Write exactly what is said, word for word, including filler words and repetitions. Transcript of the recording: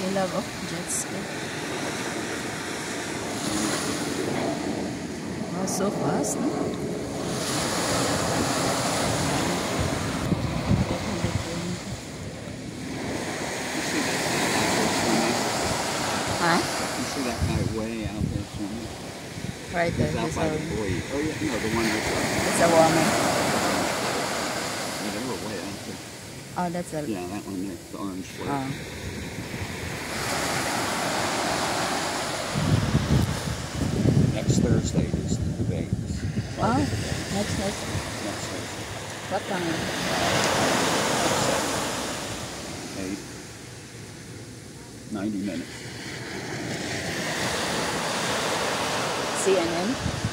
They love oh, jet ski. Oh, so fast, no? Huh? You see that guy way out there swimming? Right there. He's out by the buoy. Oh yeah, no, the one that's uh, it's a woman. yeah, they were way out there. Oh, that's a... Yeah, that one there, the orange float. Oh. Next Thursday is the Vegas. Oh, next, next. Next Thursday. What time? Eight. Ninety minutes. C N N?